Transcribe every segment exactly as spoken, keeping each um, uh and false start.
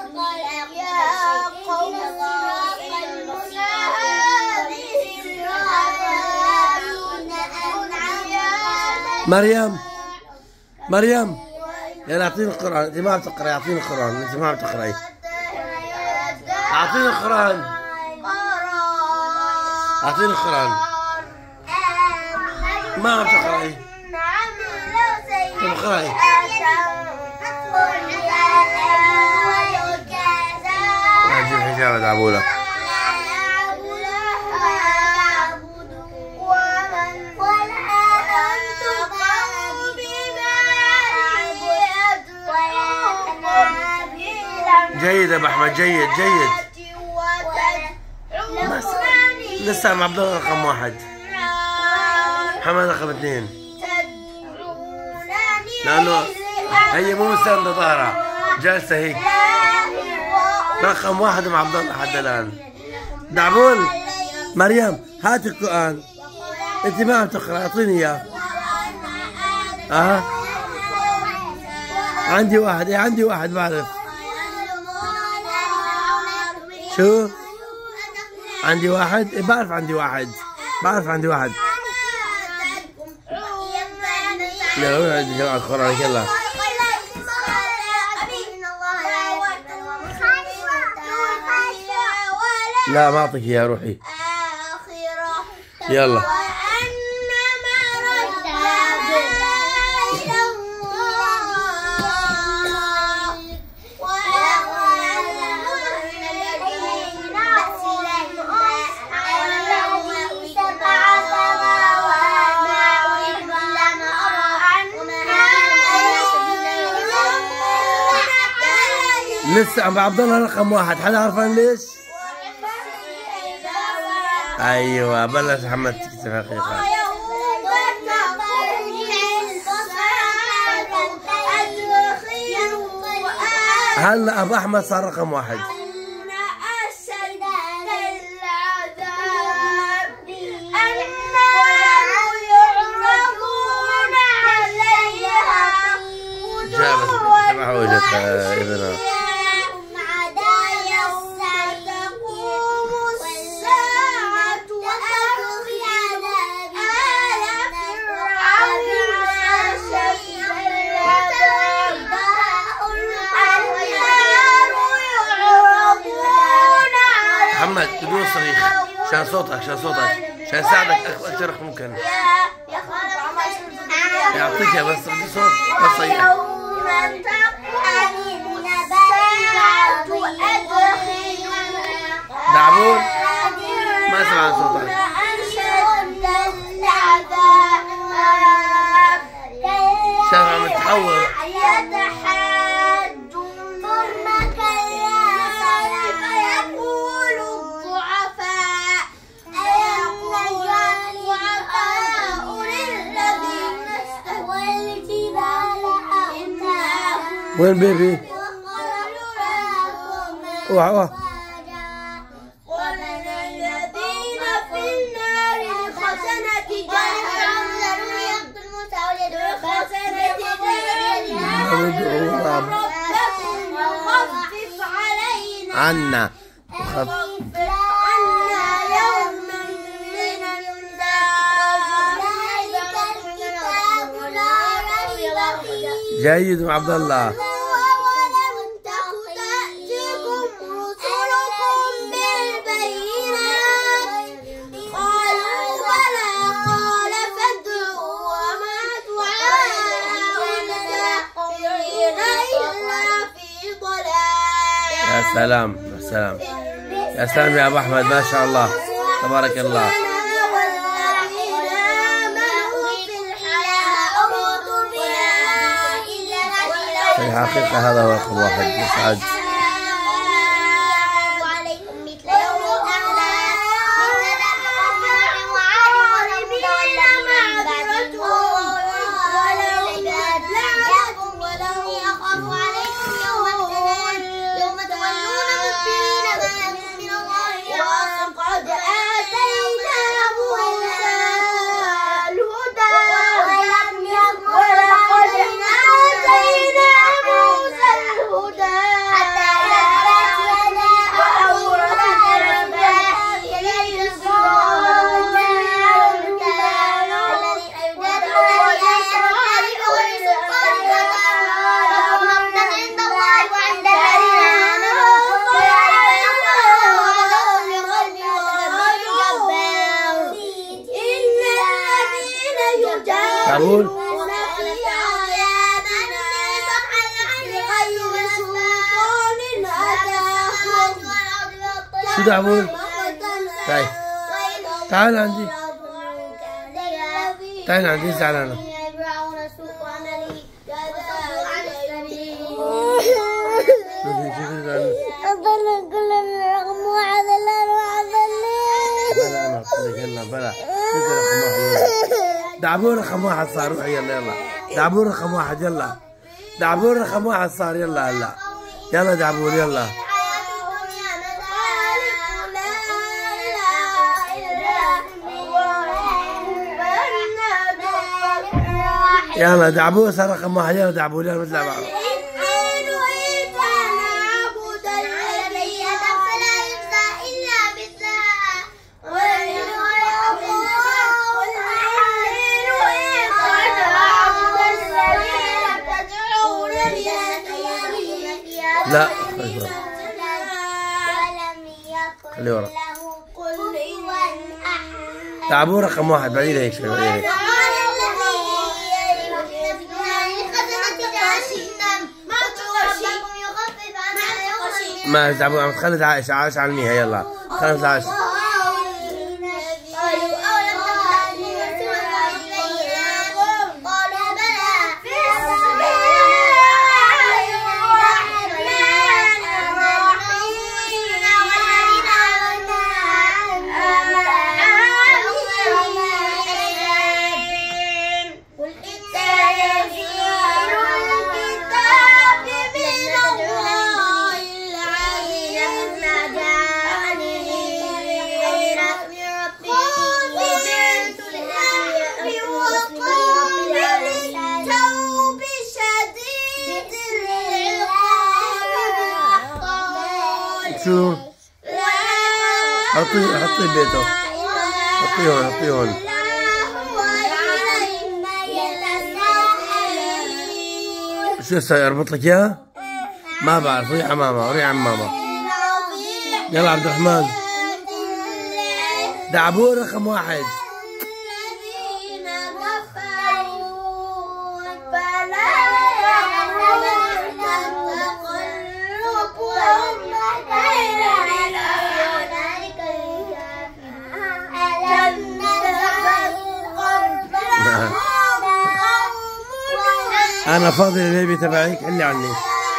مريم مريم يلا اعطيني القرآن. انت ما بتقرأي. اعطيني القرآن. انت ما بتقرأي. اعطيني القرآن. اعطيني القرآن. ما بتقرأي. اقرأي. اجيب حجابة دعبولة. جيد يا ابو احمد. جيد جيد. بس لسه مع عبد الله رقم واحد. محمد رقم اثنين. لانه هي مو مستنده ظهرها جالسه هيك. رقم واحد مع عبد الله لحد الان. دعبول مريم هات القرآن. انت ما عم تقرا. اعطيني اياه. اه عندي واحد. ايه عندي واحد بعرف. شو؟ عندي واحد. إيه بعرف عندي واحد. بعرف عندي واحد. لا لا عندي جماعة القرآن كلها. لا ما اعطيك اياها. روحي يلا. لسه ابو عبد الله رقم واحد. حدا عرفان ليش؟ ايوه بلش محمد تكتب حقيقة. هلا ابو احمد صار رقم واحد. جابت تبع وجهتها ابنها. محمد بدون صريخ عشان صوتك عشان صوتك عشان اساعدك اكثر ممكن. يعطيك بس بدي صوت بس صيح. دعبول ما سمع صوتك. شايف عم تحول. وين بيبي؟ اوعى اوعى. ومن الذين في النار خزنة جهنم يقتل موسى ويدعو خزنة جهنم ربكم وخفف علينا عنا وخفف عنا يوما من النار ذلك الكتاب لا ريب فيه. جيد مع عبد الله. يا سلام يا سلام يا سلام يا ابو احمد ما شاء الله تبارك الله. في الحقيقة هذا هو رقم واحد. يسعد. حتى شو دعبول؟ تعال تعال عندي تعال عندي زعلانة. يلا بلا دعبور رقم واحد صار. روح يلا يلا دعبور رقم واحد. يلا دعبور رقم واحد صار. يلا هلا يلا دعبور يلا يلا دعبور صار رقم واحد. يلا دعبور يلا مثل بعض. لا خليه ورا. دعبور رقم واحد. بعدين هيك شوي بعدين هيك. ما دعبور عم تخلد عائشة. عائشة علميها. يلا خلص عائشة. شو؟ حطي حطي بيته. حطيه هون حطيه هون. شو صاير اربط لك اياه؟ ما بعرف. روحي على ماما روحي على ماما. يلا عبد الرحمن. دعبور رقم واحد. أنا فاضي للبيبي تبعك. اللي عني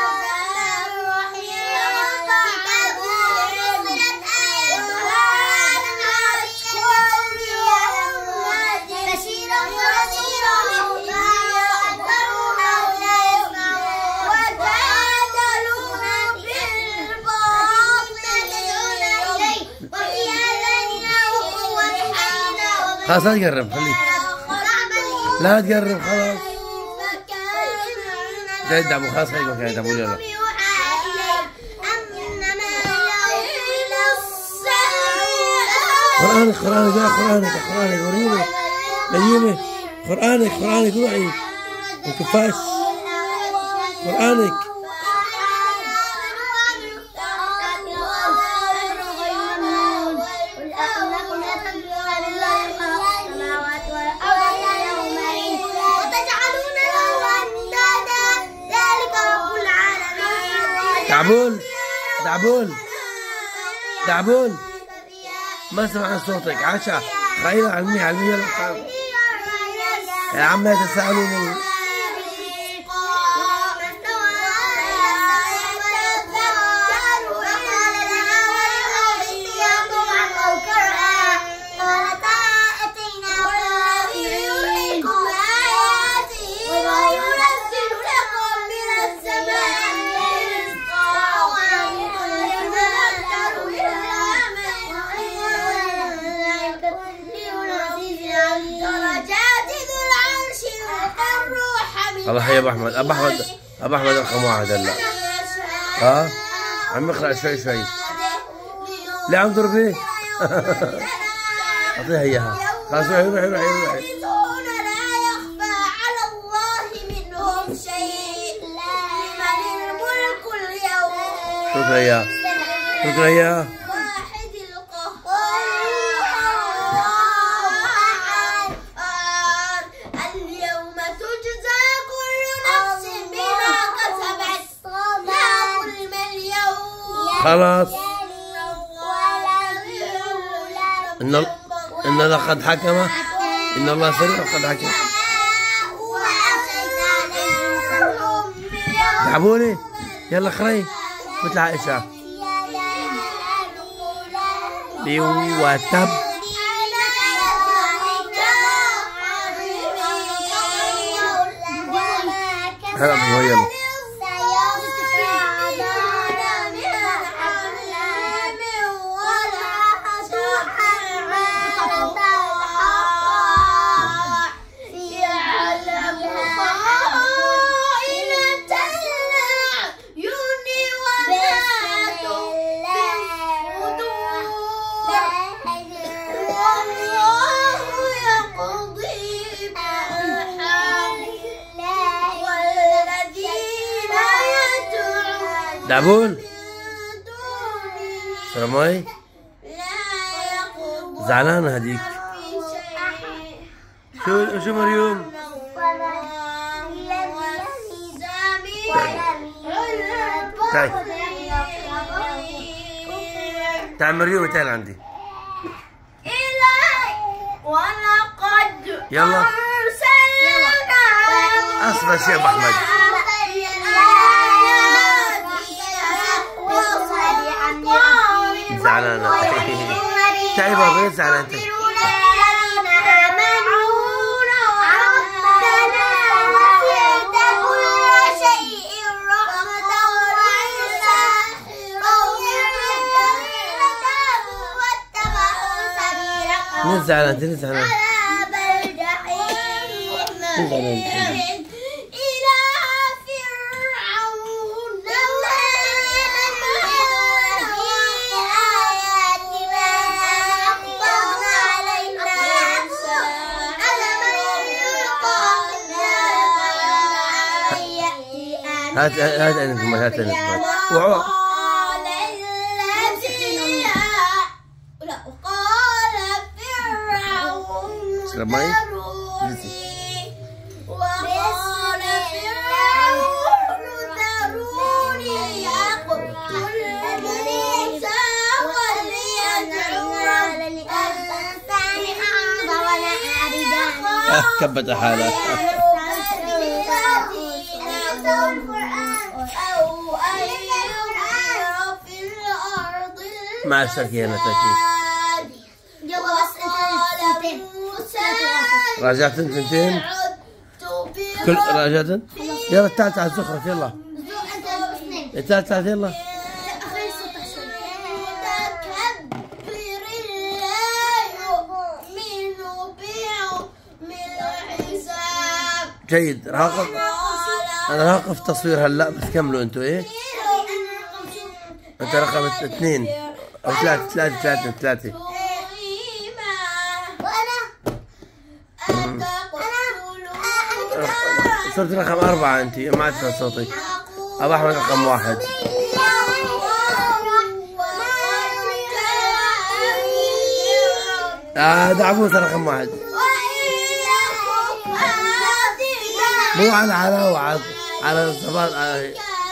خلاص لا تقرب. خليك لا تقرب خلاص. ده دعبو خلاص. خليك مكانك دعبو. يلا قرآنك قرآنك يا قرآنك يا قرآنك. وريني نيمي قرآنك قرآنك. روحي ما كفاش قرآنك. دعبول دعبول دعبول ما سمعنا صوتك. عشا خير علمي علمي. يا عم لا تسألوني. الله حي ابو احمد. ابو احمد ابو احمد رقم واحد هلا. ها عم يقرا شوي شوي. ليه عم تضربيه؟ اعطيها اياها. خلاص روحي روحي روحي روحي. شكرا اياها شكرا اياها. خلاص إن إن الله قد حكم، إن الله سريع قد حكم. دعبولي يلا خري مثل عائشة. وتب هلا هو يلا. دعبول سلاماي زعلانة هديك. شو شو مريم؟ تعي تعي مريم تعال عندي. يلا اصبر شيخ احمد. زعلانة تعي بابا زعلانة انت. مين زعلان انت؟ مين زعلان؟ مين زعلان؟ هات هات انكم هات انكم وعوا سلاماي وقال فرعون ذروني أقتل موسى وليدعو ربه. كبت حالك. مع السكينة تكي. راجعت انتين؟ كل راجعت؟ يلا تعال تعال زخرف يلا. تعال تعال يلا. جيد راقب. انا راقب تصوير هلا بس كملوا انتوا ايه؟ انت رقم اثنين او ثلاثة ثلاثة ثلاثة ثلاثة. صرت رقم أربعة أنت ما عاد صوتك. أبو أحمد رقم واحد. آه دعبوس رقم واحد. مو على على وعد على الصباط على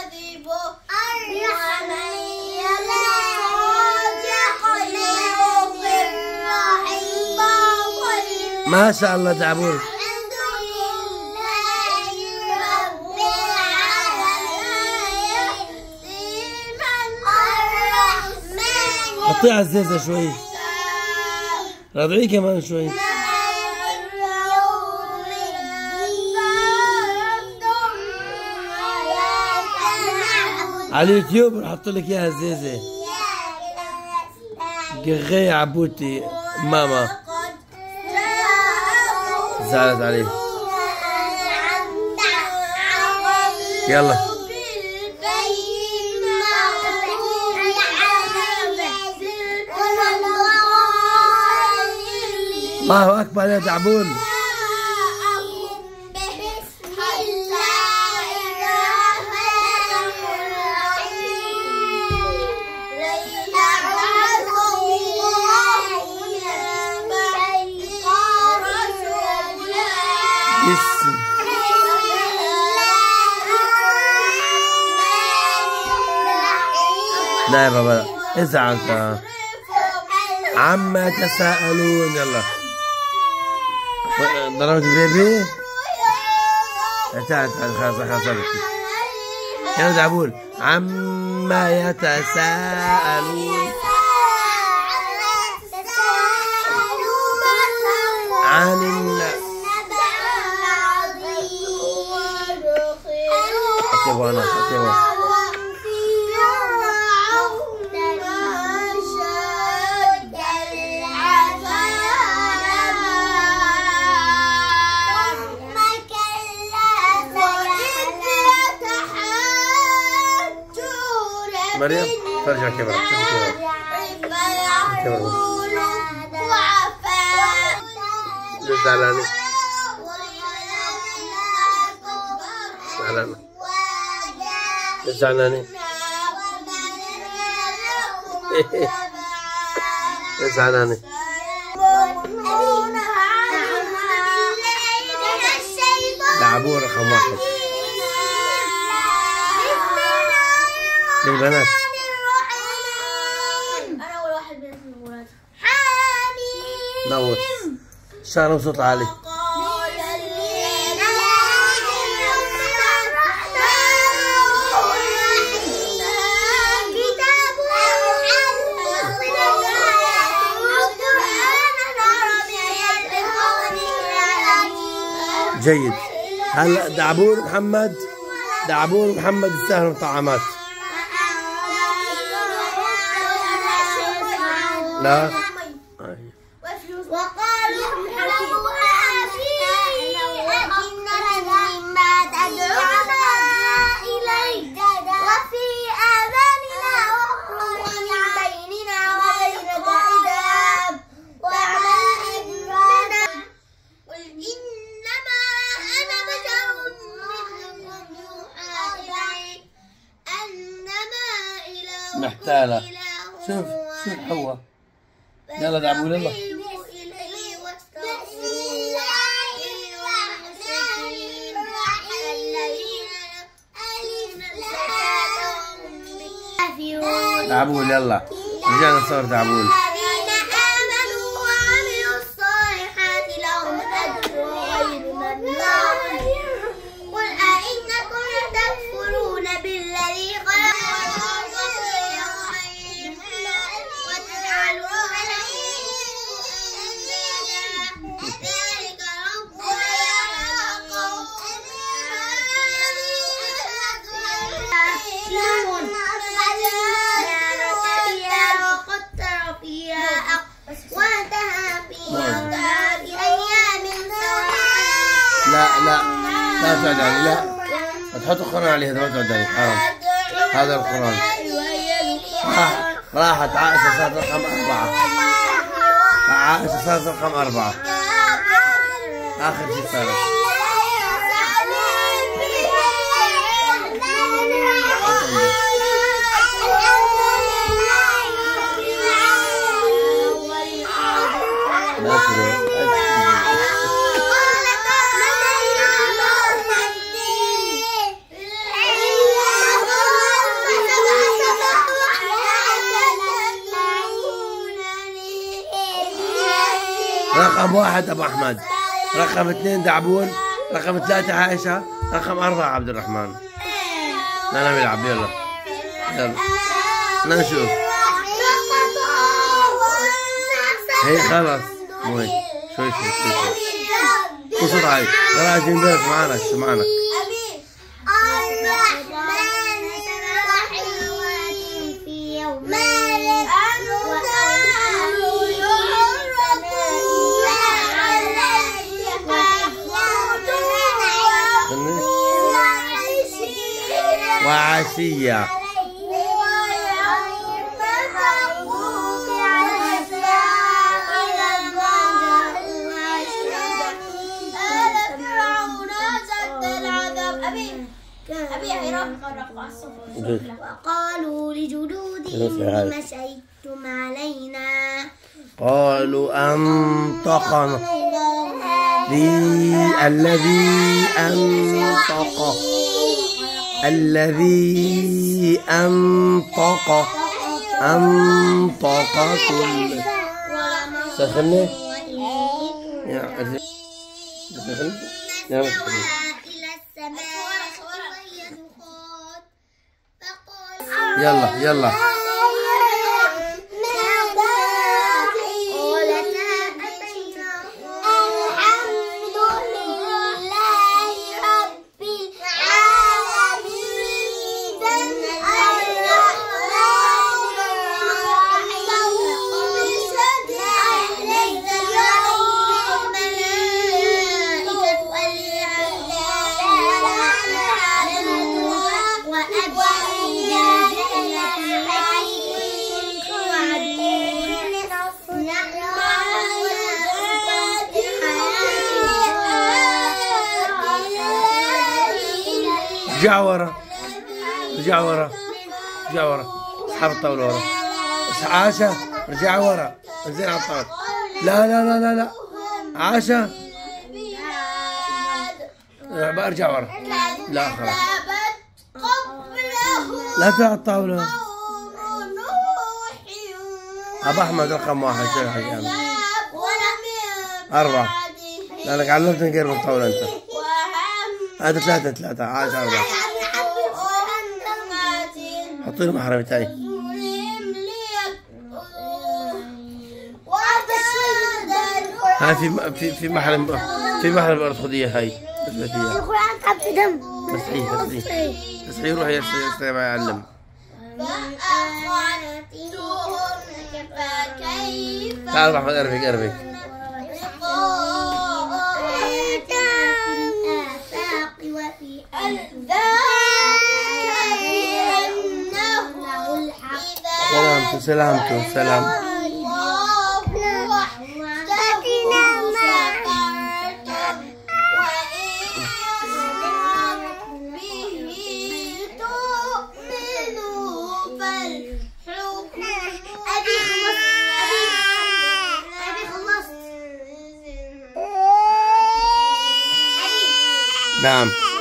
ما شاء الله دعبوس. حطيه على الزيزة شوي. رضعيه كمان شوي. على اليوتيوب نحط لك اياها الزيزة. قغي عبوتي ماما زعلت عليه. يلا الله اكبر يا دعبول. بسم لا يا بابا ازعل انت. عما يتساءلون. يلا ضربت بيبي. تعال تعال خلاص خلاص. يلا دعبول. عما يتساءلون عن النبأ العظيم. مريم ترجع كبر. كبر زعلانة زعلانة زعلانة زعلانة. دعبور رقم واحد للبنات. انا اول واحد من الولاد. حاميم. نوت شعر وصوت عالي. جيد. هلا دعبور محمد دعبور محمد يستاهلوا طعامات. لا وقالوا احرقوها فيه مما تدعونا إليه وفي آذاننا وقر ومن بيننا وبينك حجاب واعمل إننا قل إنما أنا بشر مثلكم يوحى إلي أنما إلهكم محتالة. إله شوف شوف حوا. يلا دعبول يلا. دعبول يلا رجعنا نصور دعبول. الذين آمنوا وعملوا الصالحات لهم أجر غير ممنون. قل أئنكم تكفرون بالذي خلق الأرض في يومين وتجعلون له ذلك رب العالمين. لا لا لا تعد علي. لا تحطوا القرآن عليه. هذا ما تعد عليه حرام. هذا القرآن. راح راحت عائشة صارت رقم أربعة. عائشة صارت رقم أربعة. آخر شيء صارت. رقم واحد أبو أحمد. رقم اثنين دعبول. رقم ثلاثة عائشة. رقم أربعة عبد الرحمن. لا نلعب. يلا يلا نشوف. هي خلاص مو هيك. شوي شوي شوي شوي صوت عالي. يلا عايزين نبرس معانا شو معانا. وعشية. وقالوا لجلودهم لم شهدتم علينا قالوا أنطقنا الذي أنطق الذي أنطق أنطق كل سخني وإني يا سخني يا إلى مسكين. السماء وهي دخان فقال يلا يلا رجع ورا رجع ورا رجع ورا اسحب الطاولة ورا. عاشا رجع ورا انزين على الطاولة. لا لا لا لا لا عاشا بقى ارجع ورا. لا خلاص لا تطلع الطاولة. أبو أحمد رقم واحد شو الحكي أربعة. لأنك علمتني غير من الطاولة أنت. هذا ثلاثة ثلاثة عاش أربعة. حطي له محرم تاعي. هاي في في في محرم في محرم الأرثوذية هاي اثبتيها. القرآن حط دم. تصحيح تصحيح تصحيح روح يا ما يعلم. تعال أحمد أرفق أرفق. سلامته سلامته سلام. نعم.